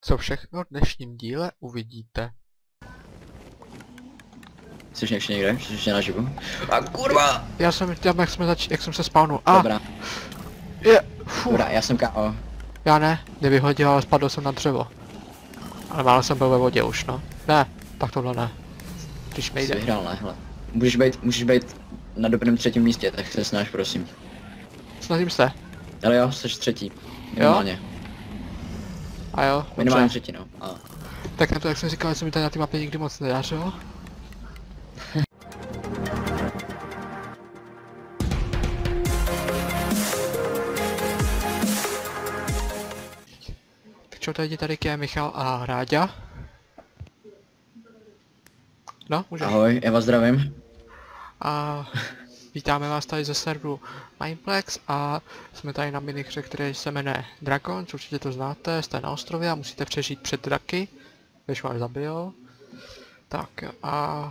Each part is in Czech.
Co všechno v dnešním díle uvidíte. Jsi ještě někde? Jsi ještě naživu? A kurva! Já jsem tam, jak jsem se spawnul. Dobrá, Dobrá, já jsem KO. Já ne, mě vyhodil, ale spadl jsem na dřevo. Ale málo jsem byl ve vodě už, no. Ne, tak tohle ne. Když mi Jsi jde. vyhrál, ne? Hele. Můžeš být na dobrém třetím místě, tak se snaž, prosím. Snažím se. Ale jo, jsi třetí. Minimálně. A jo, Minimálně dobře. třetí, no. A. Tak na to, jak jsem říkal, se mi tady na té mapě nikdy moc nedařilo. Tak čo, tady je Michal a Ráďa. No, můžeš. Ahoj, já vás zdravím. A vítáme vás tady ze serveru Mineplex a jsme tady na minihře, která se jmenuje Dragon, určitě to znáte, jste na ostrově a musíte přežít před draky, když vás zabijou. Tak a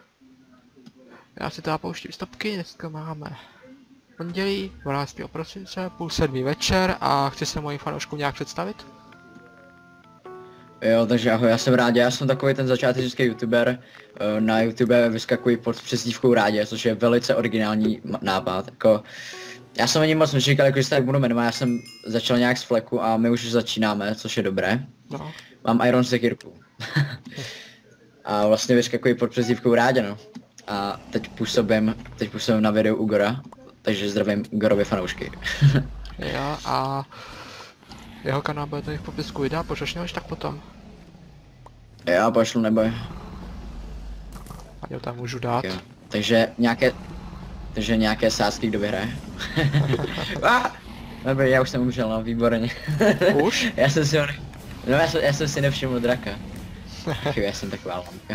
já si teda pouštím stopky, dneska máme pondělí 12. prosince, 6:30 večer a chci se mojím fanouškům nějak představit? Jo, takže ahoj, já jsem Rádě, já jsem takový ten začátečnický youtuber. Na YouTube vyskakuji pod přezdívkou Rádě, což je velice originální nápad. Jako, já jsem ani moc nečekal, jako, že se tak budu jmenovat, já jsem začal nějak z fleku a my už začínáme, což je dobré. No. Mám Iron sekírku. A vlastně vyskakuji pod přezdívkou Rádě, no. A teď působím na videu u Gora, takže zdravím Gorově fanoušky. Jo a jeho kanál bude tady v popisku videa, pošleš tak potom. Já pošlu, neboj. A jo, tam můžu dát. Jo. Takže nějaké sázky, kdo vyhraje. Dobrý, já už jsem umřel, no, výborně. Už? já jsem si nevšiml draka. Já jsem taková lamka.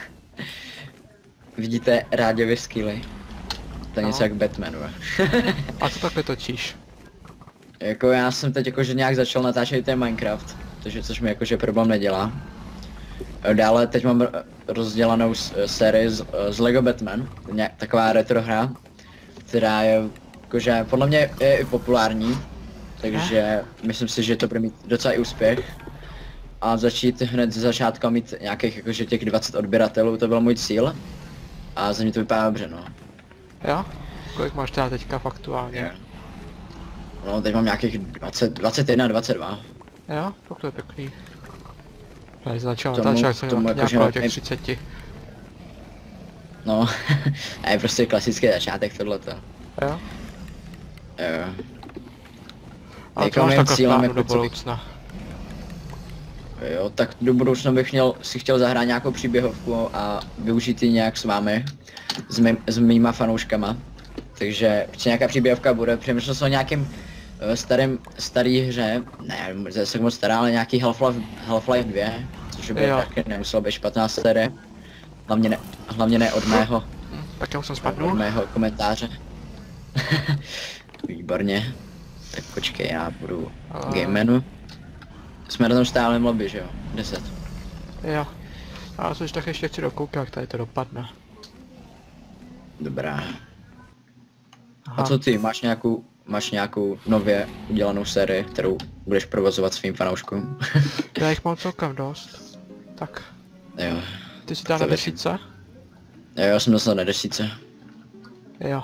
Vidíte Ráďovy skilly? To je No. něco jak Batman, A co takhle točíš? Jako já jsem teď jakože nějak začal natáčet ten Minecraft, což mi jakože problém nedělá. Dále teď mám rozdělanou sérii z Lego Batman, taková retro hra, která je jakože podle mě je i populární, takže myslím si, že to bude mít docela i úspěch. A začít hned ze začátku mít nějakých jakože těch 20 odběratelů, to byl můj cíl. A za mě to vypadá dobře, no. Jo? Kolik máš teda teďka faktuálně? No teď mám nějakých 20, 21, 22. Jo? Tak to je pěkný. Já začal Tomu- natáčet, jak jsem tomu nějak jakože kolem těch ne- 30. No, a je prostě klasický začátek tohleto. Jo? Jo. Ale Jako to máš mým takhle cílem plánu jako do celý- budoucna. Jo, tak do budoucna bych si chtěl zahrát nějakou příběhovku a využít ji nějak s vámi, s mýma fanouškama. Takže určitě nějaká příběhovka bude, přemýšlel jsem o nějakým starý hře, ne, zase moc stará, ale nějaký Half-Life 2, což by Jo. taky nemuselo být špatná série. Hlavně ne od mého, Tak já už jsem od spadnul. mého komentáře. Výborně. Tak počkej, já budu game menu. Jsme na tom stálem lobby, že jo? 10. Jo. A což tak ještě chci dokoukat, jak tady to dopadne. Dobrá. Aha. A co ty, máš nějakou nově udělanou sérii, kterou budeš provozovat svým fanouškům? Já jich mám celkem dost. Tak, Jo. ty si dá To na věřím. 10? Jo, já jsem dostal na 10. Jo.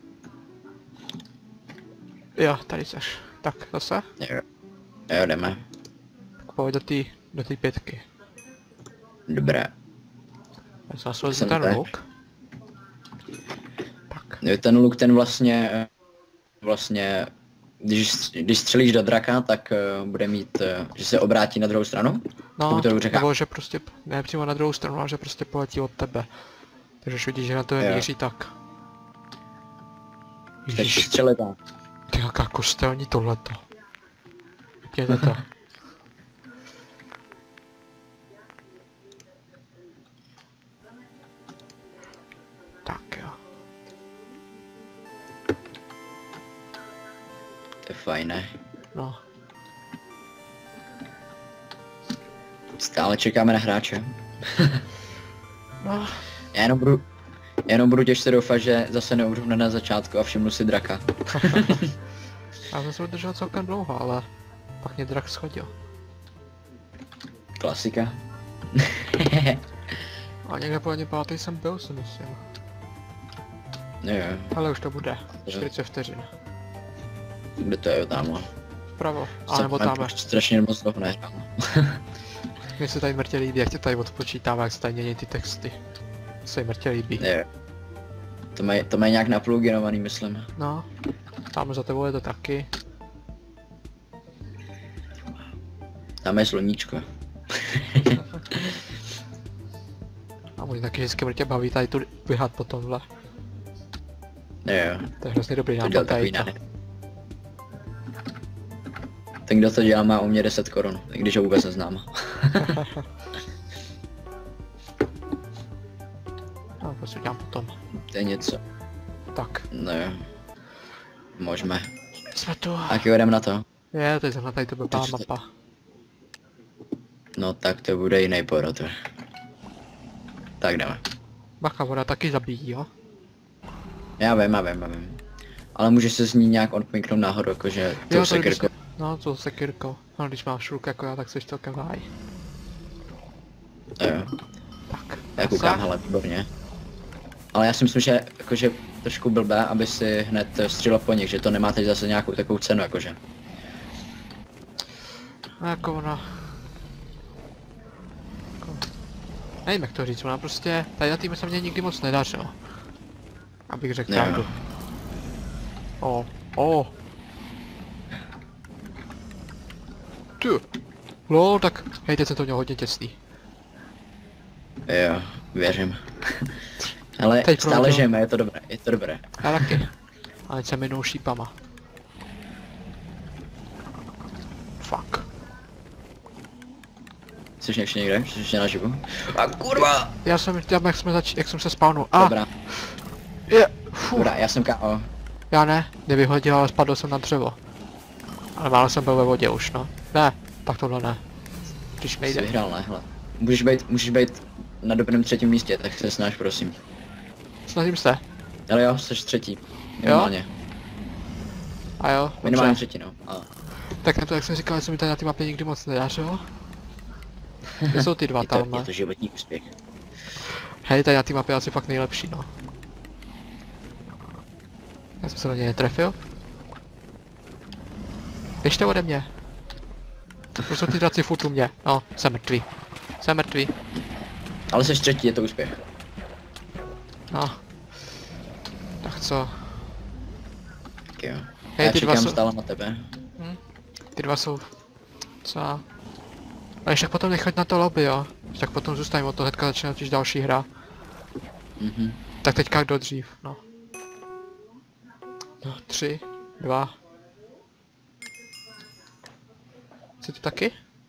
Jo, tady seš. Tak, zase? Jo. Jo, jdeme. Tak pojď do té 5. Dobré. Já jsem nasloužil Jsem ten tak. luk. Tak. Jo, ten luk, ten vlastně, když střelíš do draka, tak bude mít, že se obrátí na druhou stranu. No, Tomu to říká. nebo že prostě, ne přímo na druhou stranu, ale že prostě poletí od tebe. Takže už vidíš, že na to Jo. míří tak. Tak Ježiš, střelit tam. ty jaká kostelní tohleto. Vidíte to. Tak jo. To je fajn, ne? No. Stále čekáme na hráče. No, Já jenom budu těžce doufat, že zase neumřu hned na začátku a všimnu si draka. já jsem se udržel celkem dlouho, ale pak mě drak schodil. Klasika. A někde po ani pátý jsem byl, si myslím. Jo, Ale už to bude. 40 vteřin. kde to je tamhle? Vpravo. A nebo tamhle. Strašně moc toho nehrál. Mně se tady mrtě líbí, jak tě tady odpočítává, jak se tady mění ty texty. To se jí mrtě líbí. Jo. To mají nějak napluginovaný, myslím. No. Tam za tebou je to taky. Tam je sluníčko. A můj taky vždycky mrtě baví tady tu běhat po tomhle. Jo. To je hrozně dobrý To dělal nápad tady takový to. Ten, kdo to dělá, má u mě 10 korun, i když ho vůbec neznám. No, prostě dělám potom. To je něco. Tak. No jo. Můžeme. Jsme tu. Tak jo, jdem na to. Je, teď jsem na tady to blbá To- mapa. No tak to bude jiný porod. Tak jdeme. Bacha, voda taky zabíjí, jo? Já vím. Ale můžeš se z ní nějak odpínknout nahoru, jakože tou Jo, sekirkou. No, to sekirkou. No, když máš šulk jako já, tak jsi celkem váj. Jo. Tak. Já koukám, hele, výborně. Ale já si myslím, že jakože trošku blbé, aby si hned střílel po nich, že to nemá teď zase nějakou takovou cenu, jakože. No, jako ona... Jako... Nevím, jak to říct, ona prostě... Tady na týmu se mě nikdy moc nedařilo. Abych řekl Jo. pravdu. O. Ty. No, tak... Hej, teď jsem to měl hodně těsný. Jo, věřím. Ale Teď stále prohodil. žijeme, je to dobré. Já taky. Ale se minou šípama. Fuck. Jsi ještě někde? Jsi ještě naživu? A kurva! Já jsem, jak jsem se spawnul. A, Dobrá, je, fuh. dobrá, já jsem KO. Já ne, nevyhodil, ale spadl jsem na dřevo. Ale málo jsem byl ve vodě už, no. Ne, tak tohle ne. Když Jsi nejde. vyhrál, ne? Hele. Můžeš být na dobrém 3. místě, tak se snaž, prosím. Snažím se. Ale jo, jsi 3. Minimálně. A jo, Minimálně dobře. 3, no. A. Tak na to, jak jsem říkal, že se mi tady na té mapě nikdy moc nedařilo. Kde jsou ty dva Je to tamhle? životní úspěch. Hej, tady na té mapě je asi fakt nejlepší, no. Já jsem se do něj netrefil. Běžte ode mě. To jsou ty draci furt u mě. No, jsem mrtvý. Jsem mrtvý. Ale jsi 3, je to úspěch. No. Tak co? Tak jo. Hej, Já ty dva čekám jsou... stále na tebe. Ty dva jsou... Co? A ještě tak potom nechoď na to lobby, jo? Ještě tak potom zůstaňme od toho, hnedka začne totiž další hra. Mhm. Tak teďka kdo dřív, no. No, 3, 2. Jsi tu taky?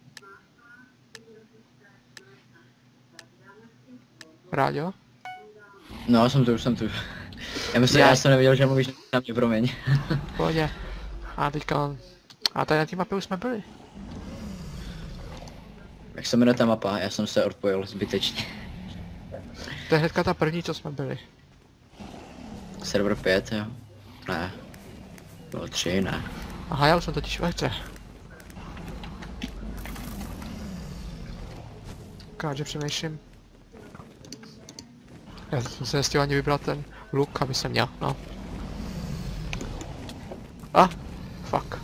Rádio? No, už jsem tu. Já myslím, Já- já jsem nevěděl, že mluvíš na mě, promiň. Pohodě. A teďka... A tady na té mapě už jsme byli. Jak se jmenuje ta mapa? Já jsem se odpojil zbytečně. To je hnedka ta první, co jsme byli. Server 5, jo? Ne. Bylo 3, ne. Aha, já už jsem totiž ve hře. Káže přemýšlím. Já jsem se nestihl ani vybrat ten luk, aby jsem měl, no. A, fuck.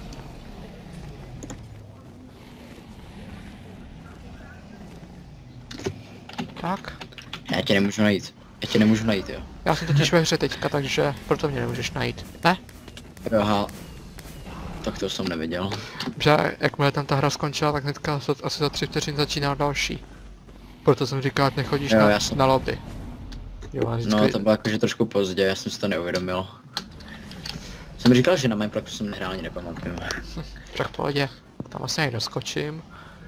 Tak, Já tě nemůžu najít, jo. já jsem totiž ve hře teďka, takže proto mě nemůžeš najít. Ne? Jo, aha. Tak to jsem neviděl. Že jakmile tam ta hra skončila, tak hnedka asi za 3 vteřin začíná další. Proto jsem říkal, ať nechodíš Jo, na, jasně. na lobby. Jo, a vždycky... No, to bylo jakože trošku pozdě, já jsem si to neuvědomil. Jsem říkal, že na Minecraftu jsem nehrál, ani nepamatuju. Však v pohodě. Tam asi někdo skočím.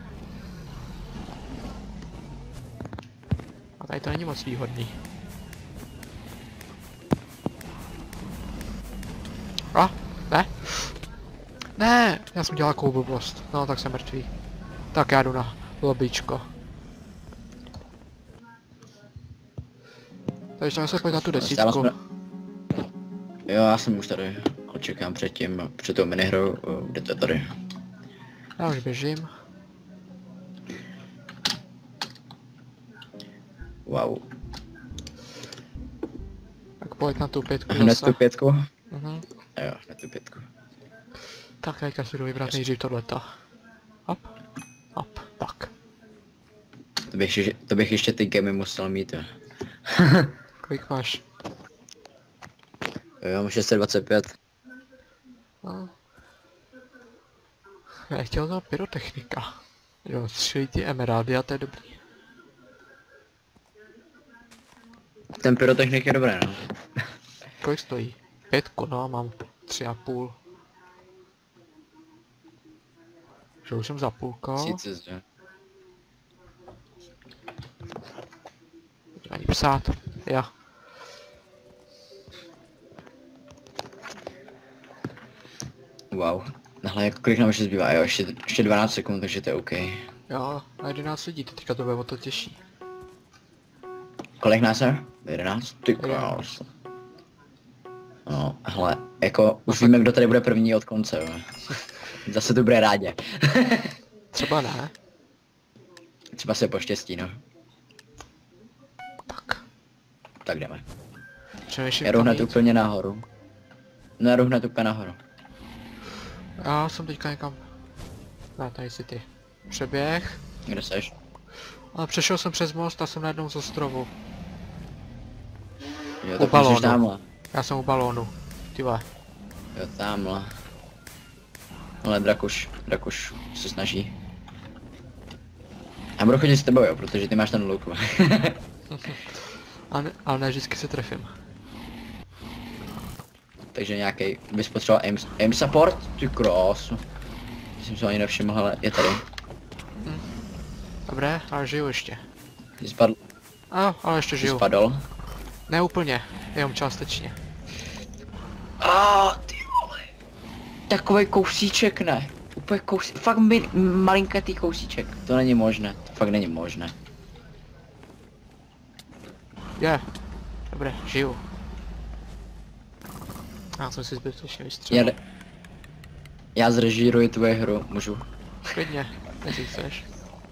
A tady to není moc výhodný. A, ne. Ne, já jsem dělal takovou blbost. No, tak jsem mrtvý. Tak já jdu na lobbyčko. Takže tam se pojď na tu Stále desítku. jsme... Jo, já jsem už tady. Čekám před tou minihrou, kde to je tady. Já už běžím. Wow. Tak pojď na tu 5. Hned tu 5. Mhm. Jo, hned tu 5. Tak teďka si jdu vybrat nejdřív tohleto. Hop. Hop. Tak. To bych ještě ty gemy musel mít, jo. Kolik máš? Jo, mám 625. No. Já chtěl to pyrotechnika. Jo, střelí ty emeraldy a to je dobrý. Ten pyrotechnik je dobré, no. Kolik stojí? 5, no, mám 3,5. Že už jsem za půlko. Sice, že? Ani psát. Jo. Wow. Nahle, jako kolik nám ještě zbývá, jo, ještě 12 sekund, takže to je OK. Jo, a 11 lidí, teďka to bude o to těžší. Kolik nás je? 11? Ty krás. No, hele, jako, už víme, kdo tady bude první od konce, jo. Zase to bude rádě. Třeba ne. Třeba se poštěstí, no. Tak. Tak jdeme. Přemýšlím Já jdu tam hned jít. úplně nahoru. No, já jdu hned úplně nahoru. Já jsem teďka někam. Ne, tady si ty. Přeběh. Kde seš? Ale přešel jsem přes most a jsem najednou z ostrovu. Jo, U tak balónu. můžeš tamhle. Já jsem u balónu. Ty vole. Jo, tamhle. Ale Drakuš se snaží. Já budu chodit s tebou, jo, protože ty máš ten luk. Ale ne vždycky se trefím. Takže nějaký, bys potřeboval aim support? Ty krásu. Jsem se ani nevšiml, ale je tady. Dobré, ale žiju ještě. Ty spadl, A, ale ještě ty žiju. spadl. Ne úplně, jenom částečně. Ty vole. Takovej kousíček, ne. Úplně kousíček, fakt malinkatý kousíček. To není možné, to fakt není možné. Je. Dobré, žiju. Já jsem si zbytečně vystřelil. Já zrežíruji tvoje hru, můžu. Klidně, jestli chceš.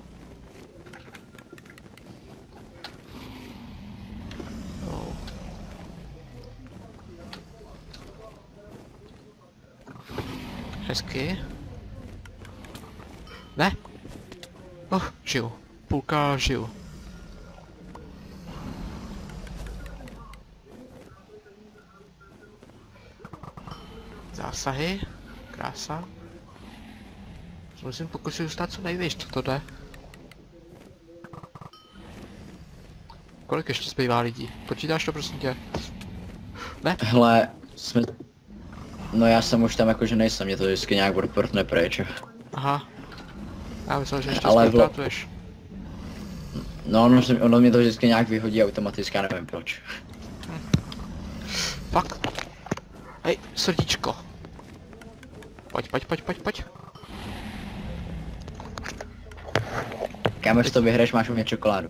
Oh. Hezky. Ne? Žiju. Půlka žiju. Zásahy. Krása. Musím pokusit dostat co nejvíc, co to jde. Kolik ještě zbývá lidí? Počítáš to prosím tě? Ne? Hele, no já jsem už tam jakože nejsem, mě to vždycky nějak odportne pryč. Aha. Já myslel, že ještě Ale zpětátuješ. No, ono mě to vždycky nějak vyhodí automaticky, já nevím proč. Fakt? Hej, srdíčko. Pojď. Kámo, to vyhraješ, máš u mě čokoládu.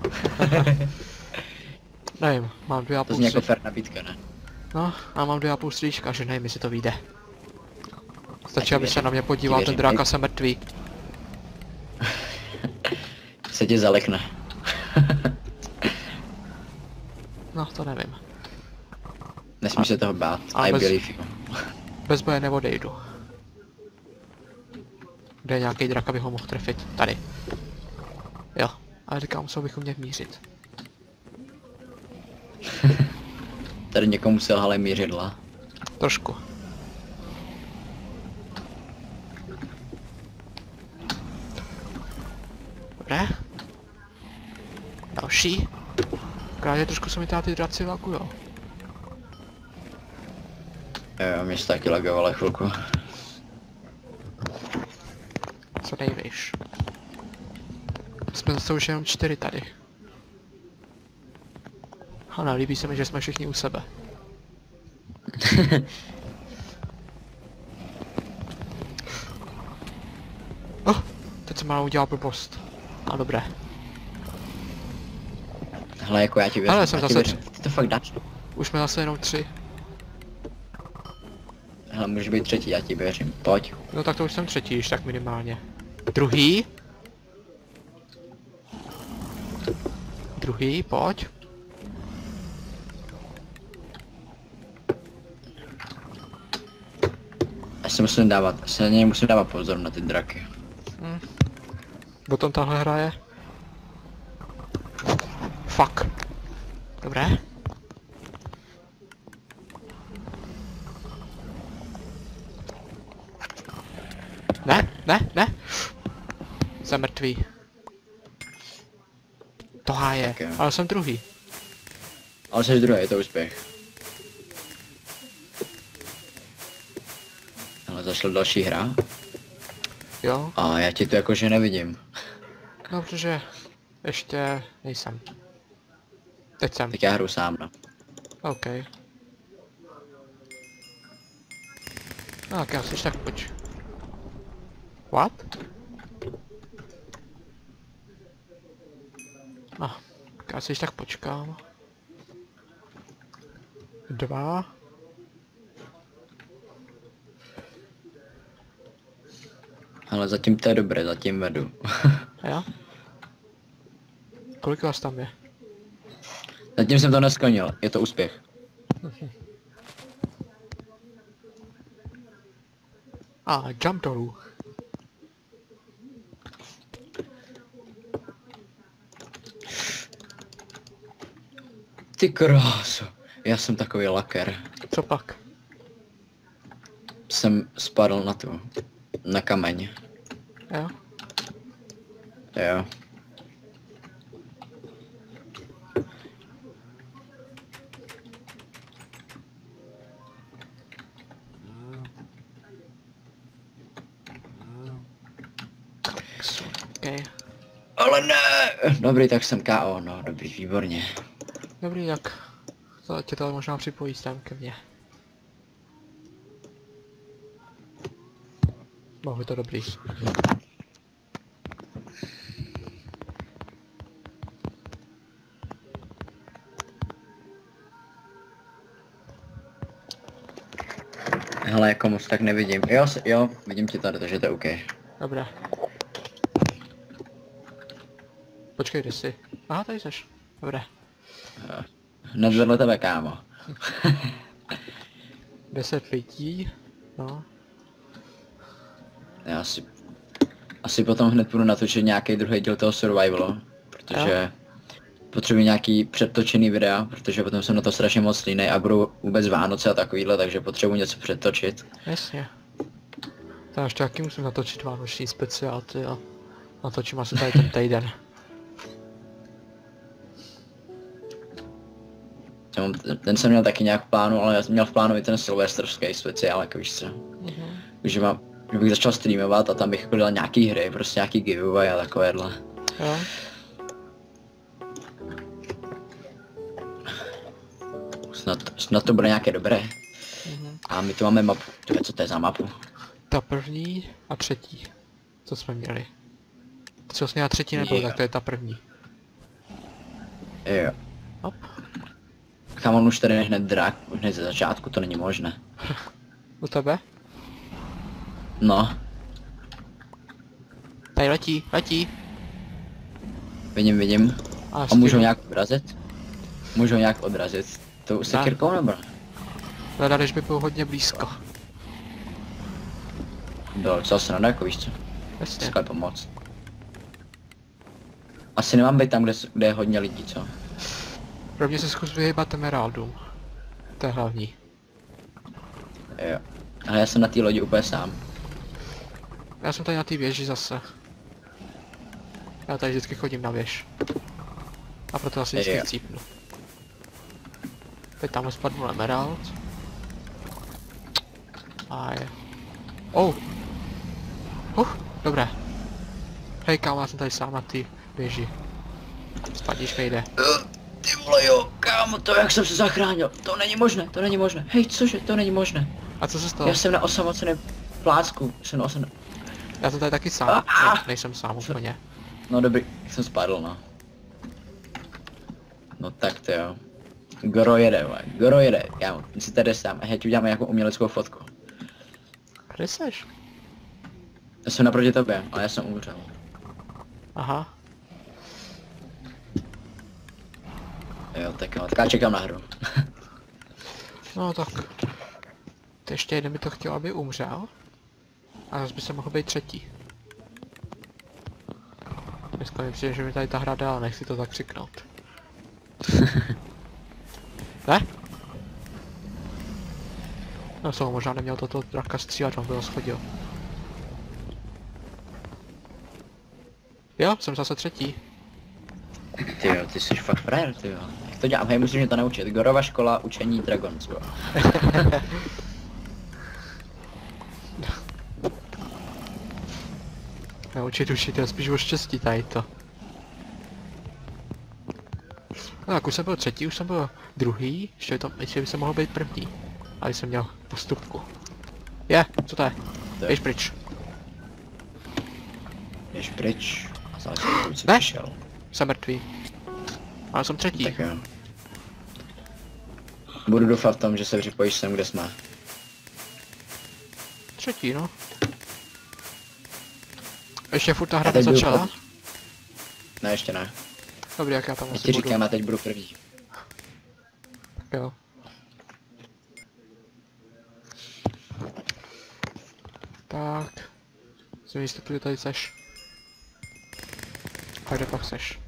Nevím, mám To 2,5 zní jako stříčka. fair nabídka, ne? No, a mám 2,5 stříčka, že nevím, jestli to vyjde. Stačí, ti aby se věřím. na mě podíval, Ti ten věřím, drák hej. a jsem mrtvý. Se ti zalekne. No, to nevím. Nesmíš se toho bát, Ale I bez- believe you. Bez boje neodejdu. Kde je nějaký drak, aby ho mohl trefit? Tady. Jo, ale říkám, musel bych umět mířit. Tady někomu selhali mířidla. Trošku. Dobré. Další. Krátě trošku se mi tady ty draci lagujou. Jo, mě se taky lagovalo chvilku. Co nejvíš. Jsme zase už jenom 4 tady. Ano, líbí se mi, že jsme všichni u sebe. Teď jsem malou udělal blbost. A dobré. Hele, jako já ti věřím, Ale jsem já ti zase věřím. Ty to fakt dáš. Už jsme zase jenom 3. Hele, můžeš být třetí, já ti věřím. Pojď. No tak to už jsem třetí, již tak minimálně. Druhý? druhý, pojď. Já se na něj musím dávat pozor na ty draky. O tom tahle hra je. Fuck. Dobré. Ne. Jsem mrtvý. To háje, Tak jo. ale jsem druhý. Ale jsi druhý, je to úspěch. Ale zašla další hra. Jo, A já ti to jakože nevidím. no protože ještě nejsem. Teď jsem. Tak já hru sám, no. OK. No, tak já si tak pojď. What? No, tak já si tak počkám. 2. Ale zatím to je dobré, zatím vedu. Jo? Kolik vás tam je? Zatím jsem to neskonil, je to úspěch. Jump dolů. Ty kráso, já jsem takový laker. Co pak? Jsem spadl na kameň. Jo? Jo. OK. Ale ne! Dobrý, tak jsem KO, no dobrý, výborně. Dobrý, tak to tě to možná připojí sem ke mně. Mohu to dobrý. Hele, jako moc tak nevidím. Jo, vidím tě tady, takže to je OK. Dobré. Počkej, kde jsi? Aha, tady jsi. Dobré. Hned vedle tebe, kámo. 10 lidí. No. Já asi potom hned půjdu natočit nějaký druhý díl toho survivalu, protože potřebuji nějaký předtočený videa, protože potom jsem na to strašně moc línej a budou vůbec Vánoce a takovýhle, takže potřebuji něco předtočit. Jasně. To ještě taky musím natočit vánoční speciál, ty jo. Natočím asi tady ten týden. Ten jsem měl taky nějak v plánu, ale já jsem měl v plánu i ten silvestrský speciál, jako víš co. Že bych začal streamovat a tam bych dělal nějaký hry, prostě nějaký giveaway a takovéhle. Jo. Snad to bude nějaké dobré. A my tu máme mapu. Co to je za mapu? Ta první a třetí. Co jsme měli. Co jsme měli třetí nebyl, tak to je ta první. Jo. Hop. Kam on už tady je hned drak, hned ze začátku, to není možné. U tebe? No, Tady letí. vidím. A můžou nějak odrazit? Můžou nějak odrazit. To už se kirkou nebo? Leda, když by byl hodně blízko. Bylo docela sranda, jako víš co? Jasně. Skvěle pomoct. Asi nemám být tam, kde je hodně lidí, co? Rovně se zkus vyhýbat emeraldům. To je hlavní. Jo. Ale já jsem na té lodi úplně sám. Já jsem tady na té věži zase. Já tady vždycky chodím na věž. A proto asi vždycky chcípnu. Teď tam spadnul emerald. A je. Dobré. Hej kámo, já jsem tady sám na té věži. Spadíš, nejde. Ty vole jo, kámo, to jak jsem se zachránil. To není možné. Hej, cože, to není možné. A co se stalo? Já jsem na osamoceném plácku, Já jsem tady taky sám, nejsem sám úplně. No dobrý, jsem spadl, no. No tak to jo. Goro jede, kámo, ty si tady sám, a já ti uděláme nějakou uměleckou fotku. Kde seš? Já jsem naproti tobě, ale já jsem umřel. Aha. Jo, tak jo, tak já čekám na hru. No tak. To ještě jeden by to chtěl, aby umřel. A zase by se mohl být třetí. Dneska mi přijde, že mi tady ta hra dá, nechci to tak křiknout. Ne? No co, možná neměl toto draka střílet, on byl schodil. Jo, jsem zase třetí. Tyjo, ty jsi fakt frajer, tyjo. Jak to dělám? Hej, musím mě to naučit. Gorova škola učení Dragons, jo. Naučit učitel, spíš o štěstí tady to. No tak už jsem byl třetí, už jsem byl druhý, ještě by se mohl být první. Ale jsem měl postupku. Co to je? Běž pryč. Běž pryč. A zase jsem Ne. přišel. Jsem mrtvý. Ale jsem třetí. Tak jo. Budu doufat v tom, že se připojíš sem, kde jsme. Třetí, no. Ještě furt ta hra Já teď budu nezačala? Ne, ještě ne. Dobrý, jak já tam Já asi ti budu. říkám, já teď budu první. Jo. Tak. Jsem jistý, že tady seš. A kde pak seš?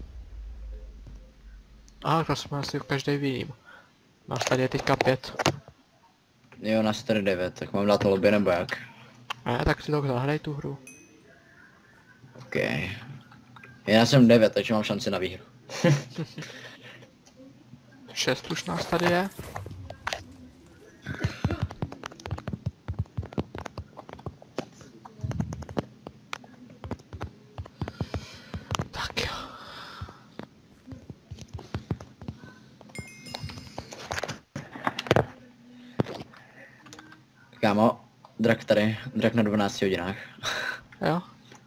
Aha, to jsme asi každý vidím. Nás tady je teďka 5. Jo, na 4-9, tak mám dát lobby nebo jak? Ne, tak si to zahraj tu hru. OK. Já jsem 9, takže mám šanci na výhru. 6 už nás tady je. Tak jo. Kámo, drak tady, drak na 12 hodinách. Jo?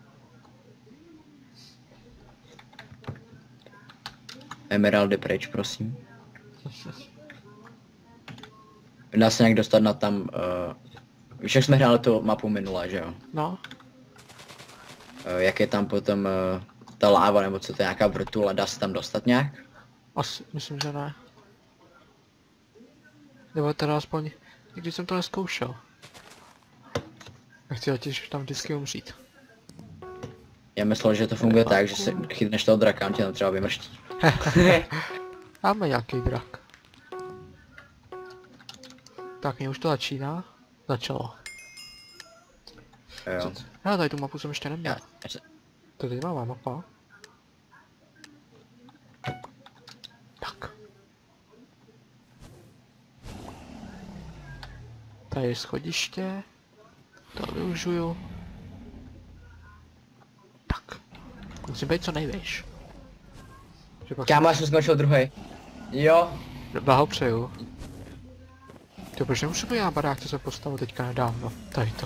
Emeraldy pryč, prosím. Dá se nějak dostat na tam, víš jak jsme hráli tu mapu minule, že jo? No. Jak je tam potom ta láva, nebo co to je, nějaká vrtule, dá se tam dostat nějak? Asi, myslím, že ne. Nebo teda aspoň, když jsem to neskoušel. Nechci totiž tam vždycky umřít. Já myslel, že to funguje tak, že se chytneš toho draka, on tě tam třeba vymrští. Máme nějaký drak. Tak mě už to začíná. Začalo. Jo. Já tady tu mapu jsem ještě neměl. Já se... To je zajímavá mapa. Tak. Tady je schodiště. To využiju. Tak. Musím být co nejvíš. Že pak Kámo, já jsem skončil druhý. Jo. blahopřeju. To proč nemůžu být já barák, co se postavil teďka nedávno. Tady to.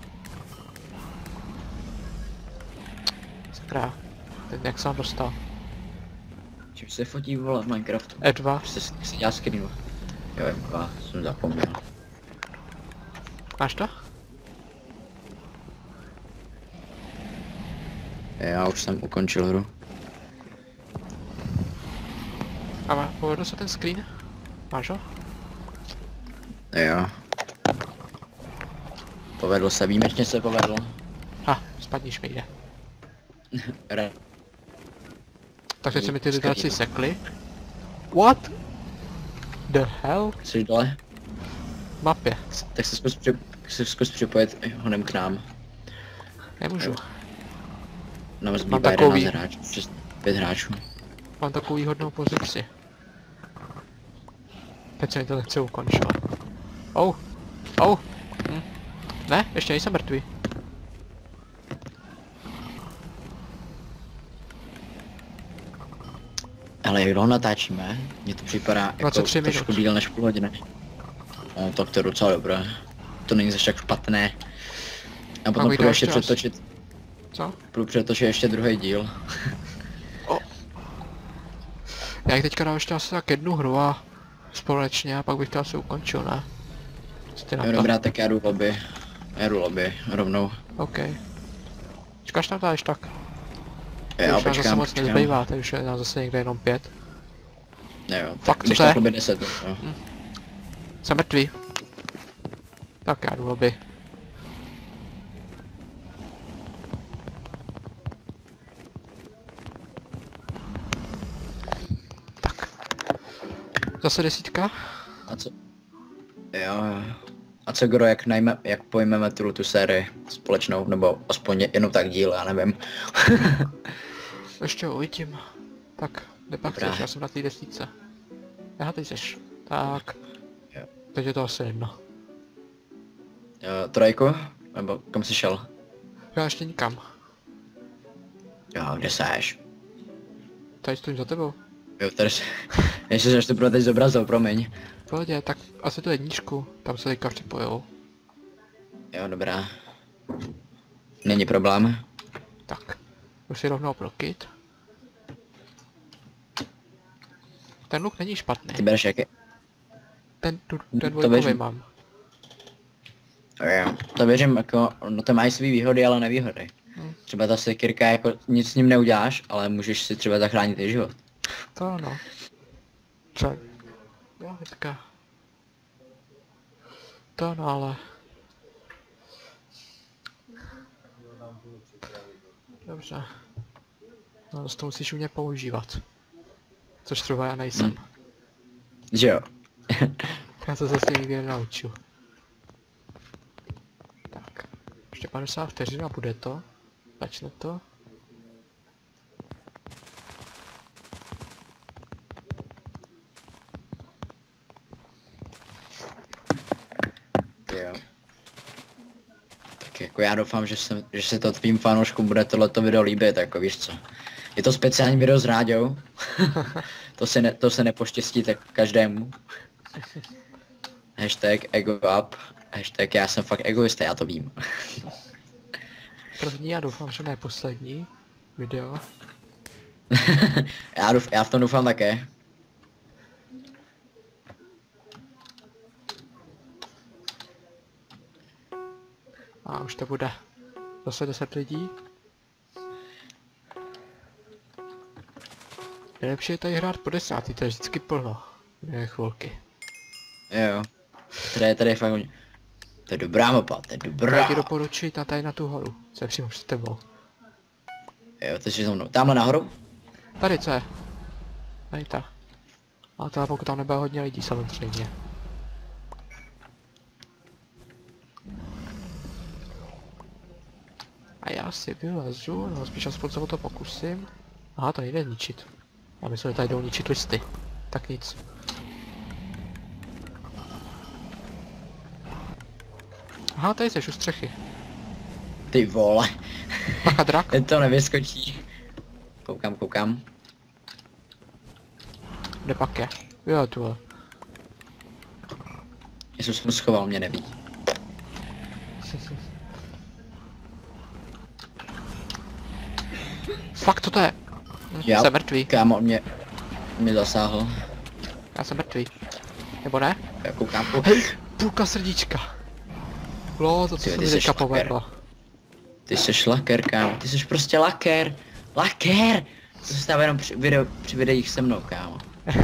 Sakra. Teď jak jsem dostal. Čím se fotí vole v Minecraftu? E2. Se dělá screenu. Jo, M2, jsem zapomněl. Máš to? Já už jsem ukončil hru. A povedl se ten screen? Máš ho? Jo. Povedlo se, výjimečně se povedlo. Spadníš mi jde. Re. Tak teď se mi ty Screen. draci sekly. What? The hell? Jsi dole? Mapě. Tak se zkus připojit honem k nám. Nemůžu. Nám Mám zbývá takový. 11 hráčů, přes 5 hráčů. Mám takovou výhodnou pozici. Teď se mi to nechce ukončovat. Oh. Oh. Ne, ještě nejsem mrtvý. Ale jak dlouho natáčíme, mně to připadá jako 23 trošku minut. díl než půl hodiny. No tak to je docela dobré. To není zase tak špatné. A potom vyjde půjdu ještě ještě raz. přetočit, Co? půjdu přetočit ještě druhý díl. Já jich teďka dám ještě asi tak jednu hru a společně a pak bych to asi ukončil, ne? Co ty na Jo to? dobrá, tak já jdu lobby. Já jdu lobby, rovnou. OK. Čekáš tam tak? Já Už nás zase počkám, moc nezbývá, takže už je nás zase někde jenom 5. Jo, Fakt, tak když co to je? tak lobby 10, jo. Jsem mrtvý. Tak já jdu lobby. Tak. Zase 10. A co? Jo. A co Goro, jak pojmeme tu sérii společnou, nebo aspoň jenom tak díl, já nevím. Ještě uvidím. Tak, kde pak Dobrá. chceš, já jsem na té 10. Aha, teď seš. Tak. Jo. Teď je to asi jedno. Jo, trojku? Nebo kam jsi šel? Já ještě nikam. Jo, kde seš? Tady stojím za tebou. Jo, tady se... Ještě jsem to pro teď zobrazil, promiň. V pohodě, tak asi tu jedničku. Tam se teďka připojil. Jo, dobrá. Není problém. Tak. Už si rovnou prokit. Ten luk není špatný. Ty bereš jaký? Ten to dvojkový věřím. mám. Jo, to věřím, jako, no to mají svý výhody, ale nevýhody. Třeba ta sekirka, jako nic s ním neuděláš, ale můžeš si třeba zachránit i život. To ano. Co? Jo, teďka. To ano, ale... Dobře. No, to musíš umět používat. Což třeba já nejsem. Že jo? Já to zase nikdy nenauču. Tak. Ještě 50 vteřin a bude to. Začne to. Jo. Tak jako já doufám, že se to tvým fanouškům bude tohleto video líbit, jako víš co. Je to speciální video s Ráďou. to se nepoštěstí tak každému. Hashtag ego up. Hashtag já jsem fakt egoista, já to vím. První a doufám, že ne poslední video. já v tom doufám také. A už to bude. Zase 10 lidí. Nejlepší je tady hrát po 10, to je vždycky plno. Dvě chvilky. Jo. Tady je fakt... To je dobrá mapa, to je Já dobrá. ti doporučuji na tady na tu horu, co je přímo před tebou. Jo, to je za mnou. Tamhle nahoru? Tady co je? Tady ta. A to pokud tam nebude hodně lidí samozřejmě. A já si vylezu, no spíš aspoň se o to pokusím. Aha, to nejde zničit. Já myslím, že tady jdou ničit twisty. Tak nic. Aha, tady jsi u střechy. Ty vole. Pacha drak. Ten to nevyskočí. Koukám. Kde pak je? Jo, tu je. Jestli jsem schoval, mě neví. Fakt, co to je? Já, Jsem mrtvý. kámo, mě zasáhl. Já jsem mrtvý. Nebo ne? Já koukám. Hej, půlka srdíčka. Lo, to co Ty, se ty mi jsi teďka šlaker. povedlo. Ty jsi laker, kámo. Ty jsi prostě laker. Laker! To se stává jenom při videích se mnou, kámo.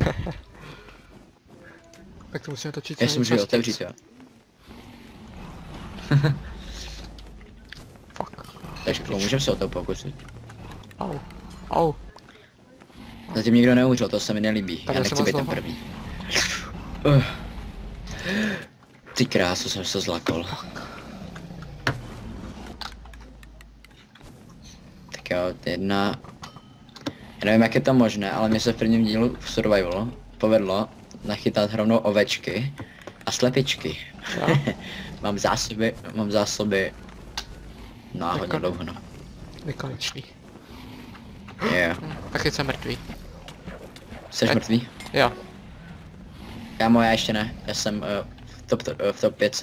Tak to musíme točit Já si můžu otevřít, jo. Fuck. Takže můžeme se o to pokusit. Au. Au. Zatím nikdo neumřel, to se mi nelíbí. Tak Já já jsem nechci být ten znovu. první. Ty krásu, jsem se zlakol. Tak jo, jedna... Já nevím, jak je to možné, ale mně se v prvním dílu v Survivalu povedlo nachytat rovnou ovečky a slepičky. Jo. mám zásoby... No a hodně dlouho, no. Nekonečný. Jo. Tak teď jsem mrtvý. Jsi mrtvý? Jo. Kámo, já ještě ne. Já jsem v top 5.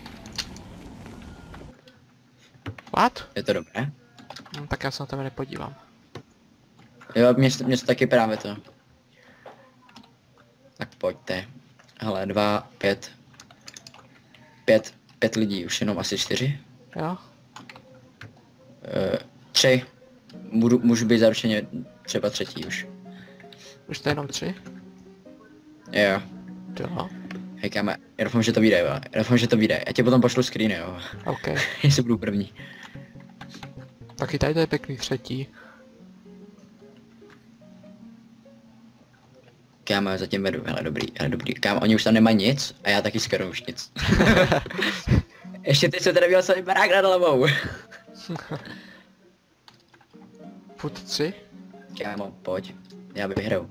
What? Je to dobré? Tak já se na tebe nepodívám. Jo, mě to taky právě to. Tak pojďte. Hele, 2, 5. 5 lidí, už jenom asi 4. Jo? 3. Můžu být zaručeně třeba třetí už. Už to je jenom 3? Jo. Jo. Hej kámo, já doufám, že to vyjde, jo. Já doufám, že to vyjde. Já ti potom pošlu screen, jo. OK. Jestli budu první. Taky tady to je pěkný třetí. Kámo, já zatím vedu, hele dobrý. Kámo, oni už tam nemají nic a já taky skoro už nic. Ještě teď jsem tady měl celý barák nad hlavou. Furt 3. Kámo, pojď. Já vyhraju.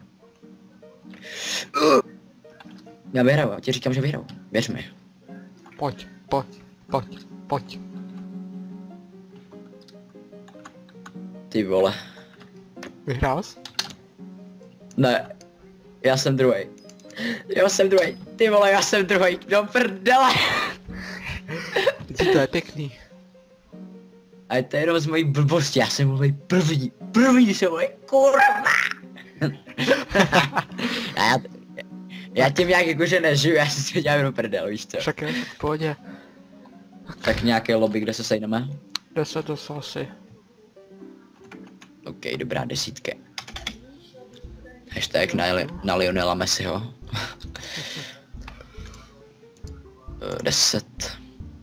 Já vyhraju, já ti říkám, že vyhraju. Věř mi. Pojď. Ty vole. Vyhrál jsi? Ne. Já jsem druhý. Ty vole, já jsem druhý. Do prdele. Vidíte, to je pěkný. A to je jenom z mojí blbosti, já jsem mluvil první jsem mluvil, kurva. A já tím nějak jakože nežiju, já si to dělám do prdel, víš co? Však je, v pohodě. Tak nějaké lobby, kde se sejdeme? 10 to asi. OK, dobrá, 10. Hashtag na Lionela Messiho. 10.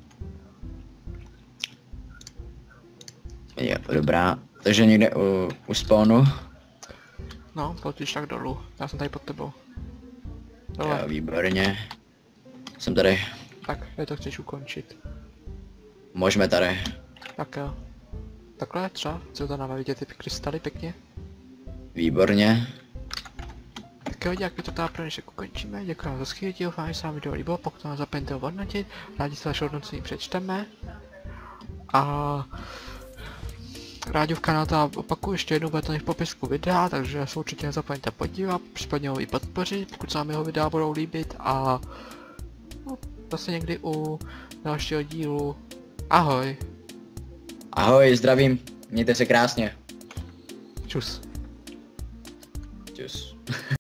Jo, dobrá. Takže někde u spawnu. No, pojď tak dolů. Já jsem tady pod tebou. Dole. Jo, výborně. Jsem tady. Tak, je to chceš ukončit. Můžeme tady. Tak jo. Takhle třeba, co to nám vidět ty krystaly pěkně. Výborně. Tak jo, děkuji to tady pro dnešek ukončíme. Děkuji vám za skvělý díl, vám se vám video líbilo, pokud vám zapomeňte ho hodnotit, rádi se vaše hodnocení přečteme. A rádi v kanálu to opakuju ještě jednou, bude to v popisku videa, takže se určitě nezapomeňte podívat, případně ho i podpořit, pokud se vám jeho videa budou líbit a no, zase někdy u dalšího dílu. Ahoj. Ahoj, zdravím. Mějte se krásně. Čus. Čus.